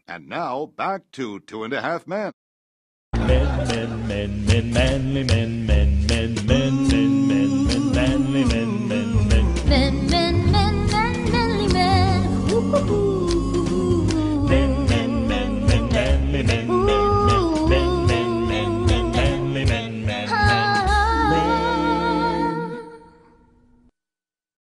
And now back to Two and a Half Men. Men, men, men, men, manly men, men.